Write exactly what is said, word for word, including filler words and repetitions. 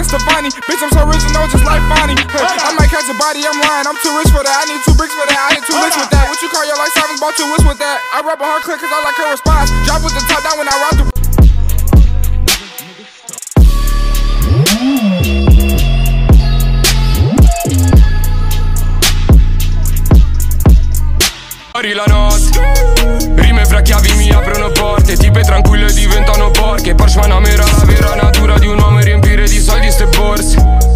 Stefani. Bitch, I'm so original, just like Fonnie. I might catch a body, I'm lying. I'm too rich for that. I need two bricks for that. I hit two licks with that. What you call your life savage? Bought two whips with that. I rap on her click cause I like her response. Drop with the top down when I rock the. La notte, rime fra chiavi mi aprono porte. Tipe tranquille diventano porche. Porsche Panamera, la vera natura di un uomo è riempire di soldi ste borse.